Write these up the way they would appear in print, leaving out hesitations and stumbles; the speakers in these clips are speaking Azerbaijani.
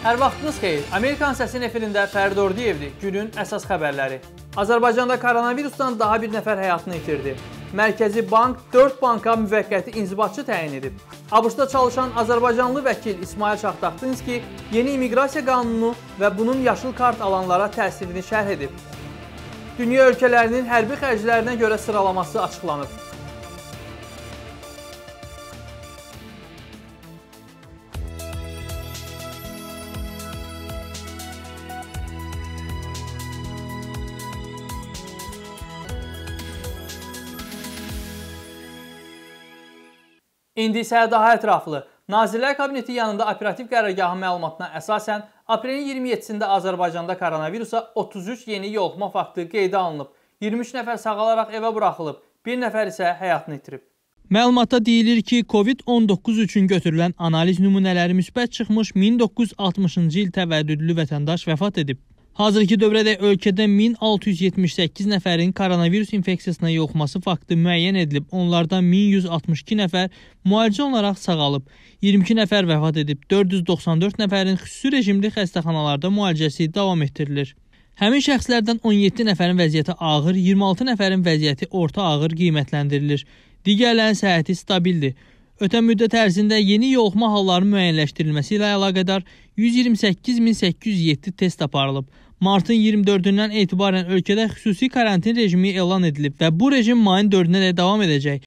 Hər vaxtınız xeyir. Amerikan Səsinin efirində Fərid Ordiyevdir. Günün əsas xəbərləri. Azərbaycanda koronavirusdan daha bir nəfər həyatını itirdi. Mərkəzi Bank 4 banka müvəqqəti inzibatçı təyin edib. ABŞ-da çalışan Azərbaycanlı vəkil İsmail Şahtaxtinski yeni immiqrasiya qanunu və bunun yaşıl kart alanlara təsirini şərh edib. Dünya ölkələrinin hərbi xərclərinə görə sıralaması açıqlanıb. İndi isə daha ətraflı. Nazirlər Kabineti yanında operativ qərargahın məlumatına əsasən, aprelin 27-sində Azərbaycanda koronavirusa 33 yeni yoluxma faktı qeydə alınıb. 23 nəfər sağalaraq evə buraxılıb, bir nəfər isə həyatını itirib. Məlumatda deyilir ki, COVID-19 üçün götürülən analiz nümunələri müsbət çıxmış 1960-cı il təvəllüdlü vətəndaş vəfat edib. Hazırki dövrədə ölkədə 1678 nəfərin koronavirus infeksiyasına yoluxması faktı müəyyən edilib. Onlardan 1162 nəfər müalicə olaraq sağalıb, 22 nəfər vəfat edib, 494 nəfərin xüsusi rejimli xəstəxanalarda müalicəsi davam etdirilir. Həmin şəxslərdən 17 nəfərin vəziyyəti ağır, 26 nəfərin vəziyyəti orta ağır qiymətləndirilir. Digərlərinin səhhəti stabildir. Ötən müddət ərzində yeni yoluxma hallarının müəyyənləşdirilməsi ilə əlaqədar 128.807 test aparılıb. Martın 24-dən etibarən ölkədə xüsusi karantin rejimi elan edilib və bu rejim mayın 4-nə də davam edəcək.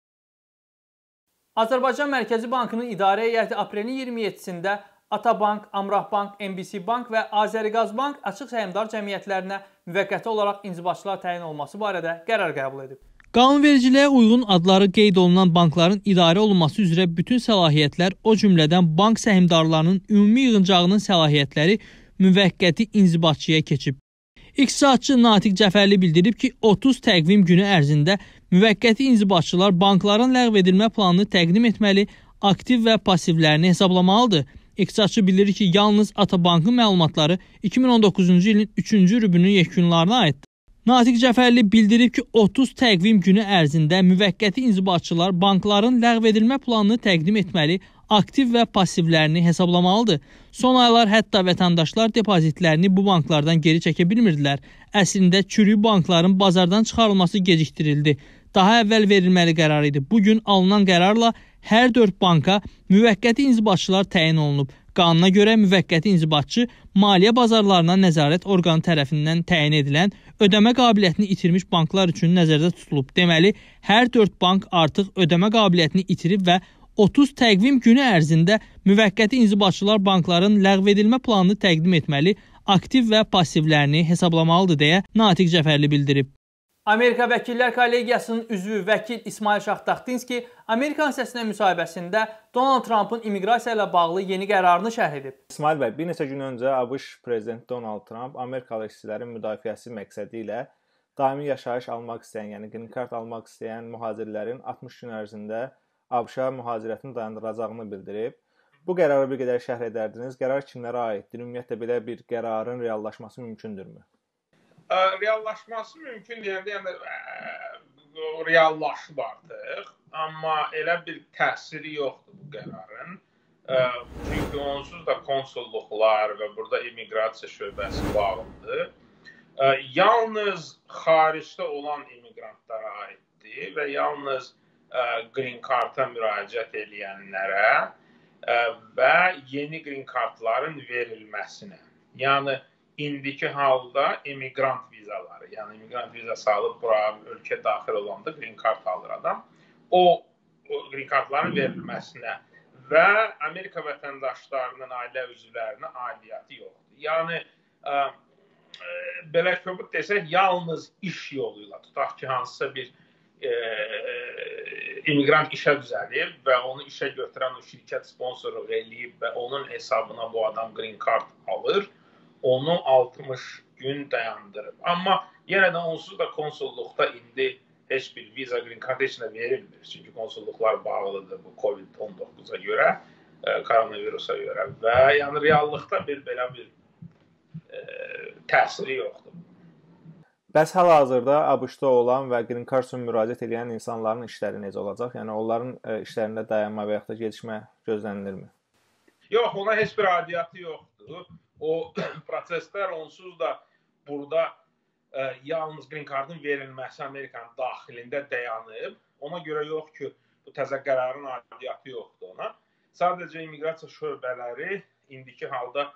Azərbaycan Mərkəzi Bankının idarə heyəti aprelin 27-sində Atabank, Amrahbank, MBC Bank və Azəriqaz Bank açıq səhmdar cəmiyyətlərinə müvəqqəti olaraq inzibatçılar təyin olması barədə qərar qəbul edib. Qanunvericiliyə uyğun adları qeyd olunan bankların idarə olunması üzrə bütün səlahiyyətlər, o cümlədən bank səhmdarlarının ümumi yığıncağının səlahiyyətləri müvəqqəti inzibatçıya keçib. İqtisadçı Natiq Cəfərli bildirib ki, 30 təqvim günü ərzində müvəqqəti inzibatçılar bankların ləğv edilmə planını təqdim etməli, aktiv və passivlərini hesablamalıdır. İqtisadçı bildirir ki, yalnız Atabankın məlumatları 2019-cu ilin 3-cü rübünün yekunlarına aiddir. Natiq Cəfərli bildirib ki, 30 təqvim günü ərzində müvəqqəti inzibatçılar bankların ləğv edilmə planını təqdim etməli, aktiv və passivlərini hesablamalıdır. Son aylar hətta vətəndaşlar depozitlərini bu banklardan geri çəkə bilmirdilər. Əslində çürük bankların bazardan çıxarılması gecikdirildi. Daha əvvəl verilməli qərar idi. Bugün alınan qərarla hər 4 banka müvəqqəti inzibatçılar təyin olunub. Qanuna görə müvəqqəti inzibatçı maliyyə bazarlarına nəzarət orqanı tərəfindən təyin edilən ödəmə qabiliyyətini itirmiş banklar üçün nəzərdə tutulub. Deməli, hər 4 bank artıq ödəmə qabiliyyətini itirib və 30 təqvim günü ərzində müvəqqəti inzibatçılar bankların ləğv edilmə planını təqdim etməli, aktiv və passivlərini hesablamalıdır deyə Natiq Cəfərli bildirib. Amerika Vəkillər Kollegiyasının üzvü vəkil İsmail Şahtaxtinski Amerikan Səsinə müsahibəsində Donald Trumpın immiqrasiya ilə bağlı yeni qərarını şərh edib. İsmail bəy, bir neçə gün öncə ABŞ prezidenti Donald Trump Amerikalı işçilərin müdafiəsi məqsədi ilə daimi yaşayış almaq istəyən, yəni green card almaq istəyən mühacirlərin 60 gün ərzində ABŞ-a mühacirətini dayandıracağını bildirib. Bu qərarı bir qədər şərh edərdiniz. Qərar kimlərə aiddir? Ümumiyyətlə belə bir qərarın reallaşması mümkündürmü? Reallaşması mümkün deyəndə, yəni reallaşıb artıq, amma elə bir təsiri yoxdur bu qərarın. Çünki onsuz da konsulluqlar və burada immiqrasiya şöbəsi bağlıdır. Yalnız xaricdə olan immiqrantlara aiddir və yalnız green card'a müraciət edənlərə və yeni green cardların verilməsinə. Yəni indiki halda immiqrant vizaları, yəni immiqrant vizası alıb bura ölkə daxil olanda green card alır adam, o green cardların verilməsinə və Amerika vətəndaşlarının ailə üzvlərinə aidiyyatı yoxdur. Yəni, belə köbut desək, yalnız iş yolu ilə, tutaq ki, hansısa bir immiqrant işə düzəlir və onu işə götürən o şirkət sponsorluq eləyib və onun hesabına bu adam green card alır, onu 60 gün dayandırıb. Amma yenə də onsuz da konsulluqda indi heç bir viza, green card heç nə verilmir. Çünki konsulluqlar bağlıdır bu COVID-19'a görə, koronavirusa görə və yəni reallıqda belə bir təsiri yoxdur. Bəs hal-hazırda ABŞ-da olan və green card üçün müraciət edən insanların işləri necə olacaq? Yəni onların işlərində dayanma və yaxud da gelişmə gözlənilirmi? Yox, ona heç bir aidiyyatı yoxdur. yoxdur. O proseslər onsuz da burada yalnız green cardın verilməsi Amerikanın daxilində dayanıb. Ona görə yox ki, bu təzə qərarın aidiyyatı yoxdur ona. Sadəcə immiqrasiya şöbələri indiki halda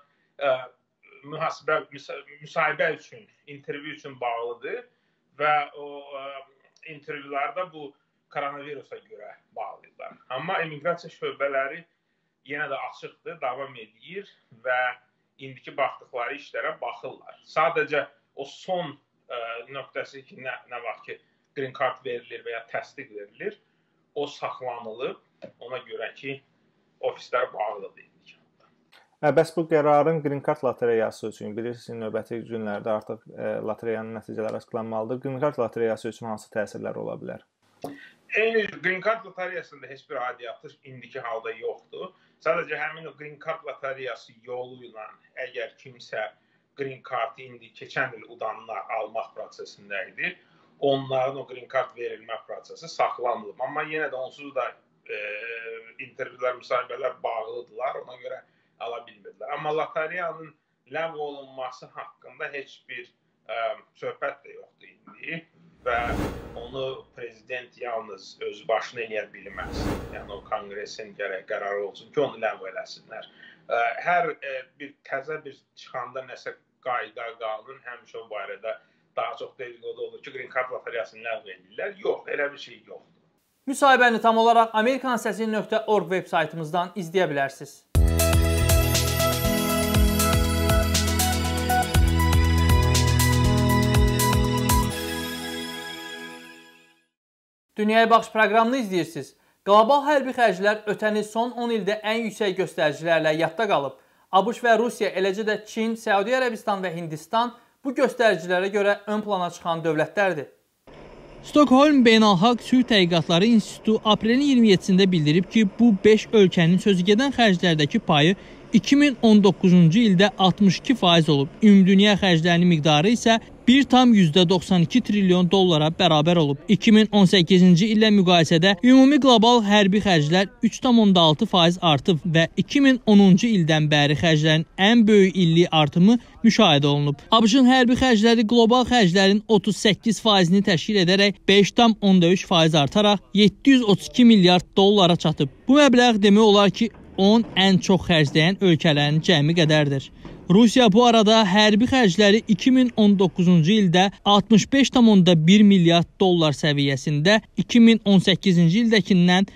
müsahibə üçün, intervyu üçün bağlıdır və o intervyularda bu koronavirusa görə bağlıdırlar. Amma immiqrasiya şöbələri yenə də açıqdır, davam edir və indiki baxdıqları işlərə baxırlar. Sadəcə o son nöqtəsi ki, nə vaxt ki, green card verilir və ya təsdiq verilir, o saxlanılıb, ona görə ki, ofislər bağlıdır. Bəs bu qərarın Green Card lotereyası üçün, bilirsiniz, növbəti günlərdə artıq lotereyanın nəticələri açıqlanmalıdır. Green Card lotereyası üçün hansı təsirlər ola bilər? Eyni Green Card lotereyasında heç bir aidiyyatı indiki halda yoxdur. Sadəcə həmin o Green Card lotereyası yolu ilə əgər kimsə Green Card indi keçən il udanlar almaq prosesində idi, onların o Green Card verilmə prosesi saxlanılıb. Amma yenə də onsuz da intervyular, müsahibələr bağlıdırlar, ona görə ala bilmirdilər. Amma lotereyanın ləğv olunması haqqında heç bir söhbət də yoxdur indi və onu prezident yalnız öz başına eləyə bilməz. Yəni o konqresin gərək qərarı olsun ki, onu ləğv eləsinlər. Hər bir təzə bir çıxanda nəsə qayda, qanun həmişə o barədə daha çox dedikodu olur ki, Green Card lotereyasını ləğv edirlər. Yox, elə bir şey yoxdur. Müsahibəni tam olaraq amerikansesi.org veb saytımızdan izləyə bilərsiniz. Dünyaya Baxış proqramını izləyirsiniz. Qlobal hərbi xərclər ötən il son 10 ildə ən yüksək göstəricilərlə yadda qalıb. ABŞ və Rusiya, eləcə də Çin, Səudiyyə Ərəbistan və Hindistan bu göstəricilərə görə ön plana çıxan dövlətlərdir. Stockholm Beynəlxalq Sülh Tədqiqatları İnstitutu aprelin 27-sində bildirib ki, bu 5 ölkənin sözügedən xərclərdəki payı 2019-cu ildə 62% olub. Ümumdünya xərclərinin miqdarı isə 1,92 trilyon dollara bərabər olub. 2018-ci illə müqayisədə ümumi qlobal hərbi xərclər 3,6% artıb və 2010-cu ildən bəri xərclərin ən böyük illik artımı müşahidə olunub. ABŞ-ın hərbi xərcləri qlobal xərclərin 38%-ni təşkil edərək 5,3% artaraq 732 milyard dollara çatıb. Bu məbləğ demək olar ki, 10 ən çox xərcləyən ölkələrin cəmi qədərdir. Rusiya bu arada hərbi xərcləri 2019-cu ildə 65,1 milyard dollar səviyyəsində 2018-ci ildəkindən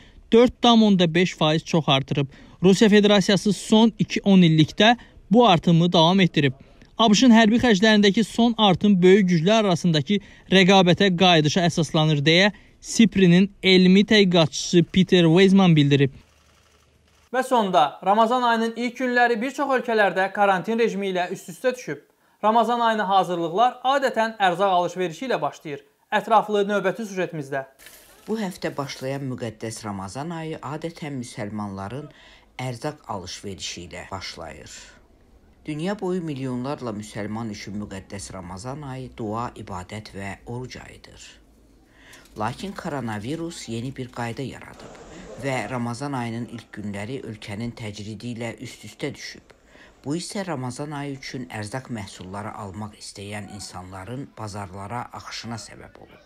4,5% çox artırıb. Rusiya Federasiyası son 2-10 illikdə bu artımı davam etdirib. ABŞ-ın hərbi xərclərindəki son artım böyük güclər arasındakı rəqabətə qayıdışa əsaslanır deyə SIPRI-nin elmi tədqiqatçısı Peter Weizmann bildirib. Və sonda, Ramazan ayının ilk günləri bir çox ölkələrdə karantin rejimi ilə üst-üstə düşüb. Ramazan ayına hazırlıqlar adətən ərzaq alış-verişi ilə başlayır. Ətraflı növbəti süjetimizdə. Bu həftə başlayan müqəddəs Ramazan ayı adətən müsəlmanların ərzaq alış-verişi ilə başlayır. Dünya boyu milyonlarla müsəlman üçün müqəddəs Ramazan ayı dua, ibadət və oruc ayıdır. Lakin koronavirus yeni bir qayda yaradıb və Ramazan ayının ilk günləri ölkənin təcridi ilə üst-üstə düşüb. Bu isə Ramazan ayı üçün ərzaq məhsulları almaq istəyən insanların bazarlara axışına səbəb olub.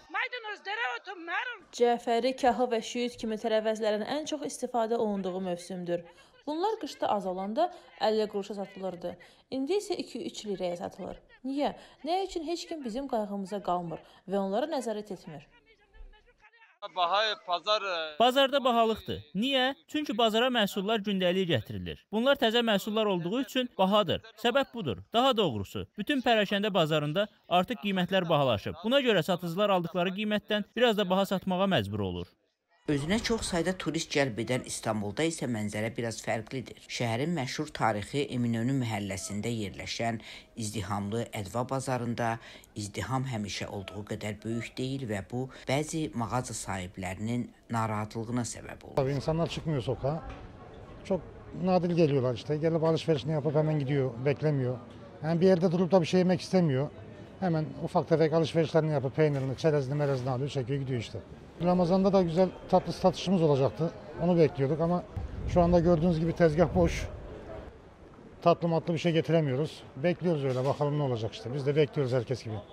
Cəfəri, kahı və şüyüd kimi tərəvəzlərin ən çox istifadə olunduğu mövsümdür. Bunlar qışda az olanda 50 quruşa satılırdı. İndi isə 2-3 liraya satılır. Niyə? Nə üçün heç kim bizim qayğımıza qalmır və onlara nəzarət etmir? Bazarda bahalıqdır. Niyə? Çünki bazara məhsullar gündəlik gətirilir. Bunlar təzə məhsullar olduğu üçün bahadır. Səbəb budur. Daha doğrusu, bütün pərəşəndə bazarında artıq qiymətlər bahalaşıb. Buna görə satıcılar aldıqları qiymətdən biraz da baha satmağa məcbur olur. Özünə çox sayda turist cəlb edən İstanbulda isə mənzərə biraz fərqlidir. Şəhərin məşhur tarixi Eminönü məhəlləsində yerləşən izdihamlı Ədva bazarında izdiham həmişə olduğu qədər böyük deyil və bu bəzi mağaza sahiblərinin narahatlığına səbəb olur. İnsanlar çıkmıyor sokağa. Çok nadir geliyorlar işte. Gelip alışverişini yapıp hemen gidiyor, beklemiyor. Yani bir yerde durup da bir şey yemek istemiyor. Hemen ufak tefek alışverişlerini yapıp peynirini, çerezini, melezini alıyor, çekiyor, gidiyor işte. Ramazan'da da güzel tatlı satışımız olacaktı. Onu bekliyorduk ama şu anda gördüğünüz gibi tezgah boş. tatlı matlı bir şey getiremiyoruz. Bekliyoruz öyle, bakalım ne olacak işte. Biz de bekliyoruz herkes gibi.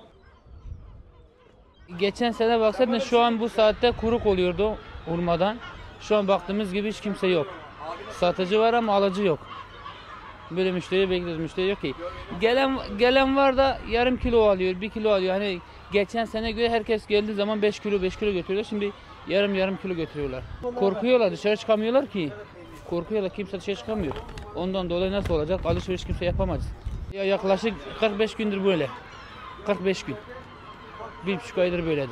Geçen sene baksaydın şu an bu saatte kuruk oluyordu hurmadan. Şu an baktığımız gibi hiç kimse yok. Satıcı var ama alıcı yok. Böyle müşteri bekliyoruz, müşteri yok ki. Gelen var da yarım kilo alıyor, 1 kilo alıyor. Hani geçen sene göre herkes geldiği zaman 5 kilo götürüyorlar. Şimdi yarım kilo götürüyorlar. Korkuyorlar, dışarı çıkamıyorlar ki. Korkuyorlar, kimse dışarı çıkamıyor. Ondan dolayı nasıl olacak? Alışveriş kimse yapamaz. Ya yaklaşık 45 gündür böyle. 45 gün. 1,5 aydır böyledir.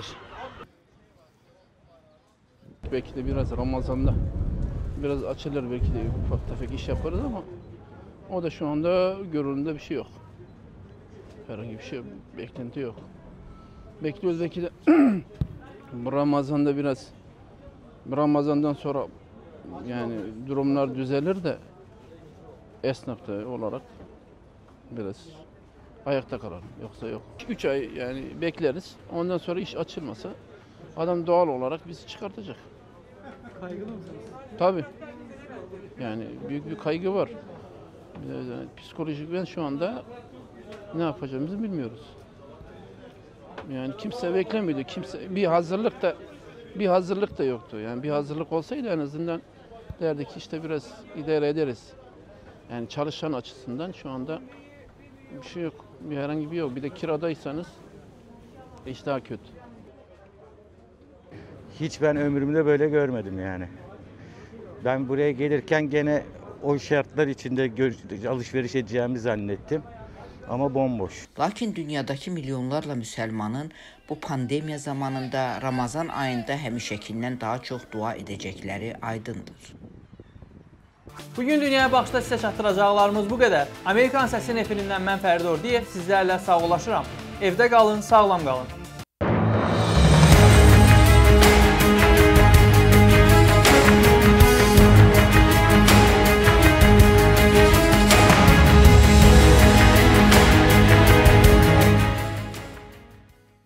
Belki de biraz Ramazan'da biraz açılır, belki de ufak tefek iş yaparız ama o da şu anda görünümde bir şey yok. Herhangi bir şey, beklenti yok. Bekliyoruz belki de Ramazan'da biraz, Ramazan'dan sonra yani durumlar düzelir de esnaf da olarak biraz ayakta kalalım. Yoksa yok. 3 ay yani bekleriz. Ondan sonra iş açılmasa adam doğal olarak bizi çıkartacak. Kaygılı mısınız? Tabii. Yani büyük bir kaygı var. Yani psikolojik ben şu anda ne yapacağımızı bilmiyoruz. Yani kimse beklemiyordu. Kimse bir hazırlık da yoktu. Yani bir hazırlık olsaydı en azından derdik işte biraz idare ederiz. Yani çalışan açısından şu anda bir şey yok. Herhangi bir yok. Bir de kiradaysanız iş daha kötü. Hiç ben ömrümde böyle görmedim yani. Ben buraya gelirken gene o şartlar içinde alışveriş edeceğimi zannettim. Ama bomboş. Lakin dünyadakı milyonlarla müsəlmanın bu pandemiya zamanında Ramazan ayında həmişəkindən daha çox dua edəcəkləri aydındır. Bugün Dünyaya Baxışda sizə çatdıracaqlarımız bu qədər. Amerikan Səsi efirindən mən Fərid Ordiyev sizlərlə sağollaşıram. Evdə qalın, sağlam qalın.